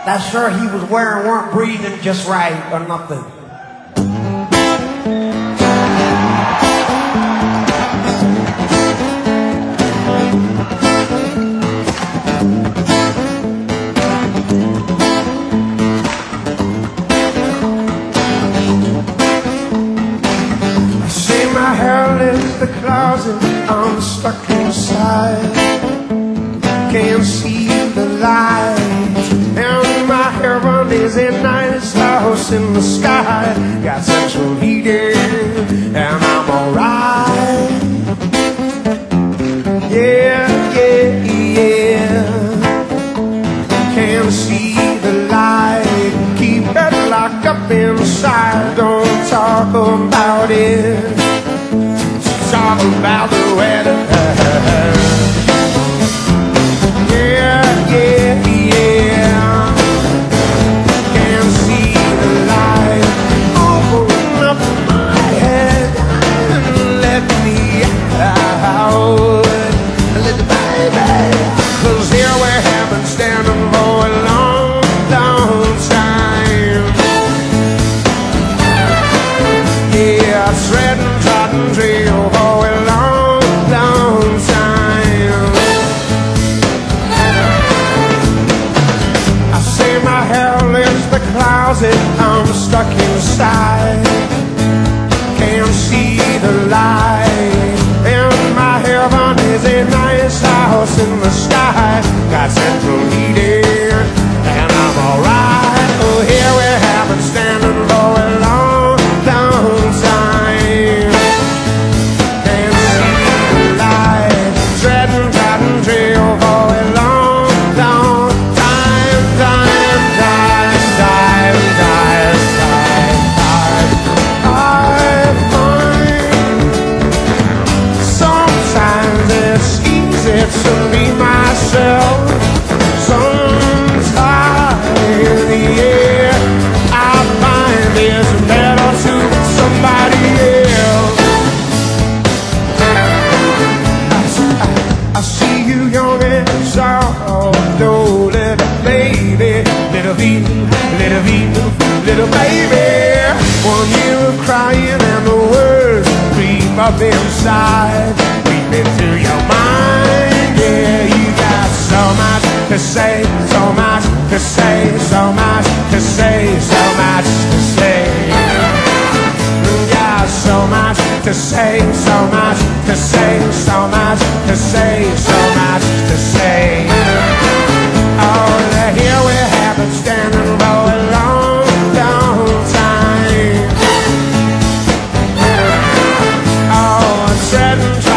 That shirt he was wearing weren't breathing just right or nothing. I say my hell is the closet I'm stuck inside. Can't see the light. And my heaven is a nice house in the sky. Got central heating and I'm alright. Yeah, yeah, yeah. Can't see the light. Keep it locked up inside. Don't talk about it. Talk about the weather. Yeah, yeah, yeah. Can't see the light. Open up my head and let me out. Let the baby. 'Cause here we have been standing for a long, long time. Yeah, treading trodden trail for a long, long time. I say my hell is the closet I'm stuck inside. Can't see the light. And my heaven is a nice house in the sky. Got central heating and I'm alright. Oh, here we have been standing for a long, long time. Can't see the light. Treading trodden trail for a long, long time, time, time, time, time, time, time. Sometimes it's easy to be myself. Sometimes in the air I find it's better to somebody else. I see you young and soft, though, little baby, little baby, little baby, little baby. When you were crying and the words creep up inside, creep into your mind. Yeah, you got so much to say, so much to say, so much to say, so much to say. Yeah, so much to say, so much to say, so much to say, so much to say. Oh, here we have it standing for a long, long time. Oh, treading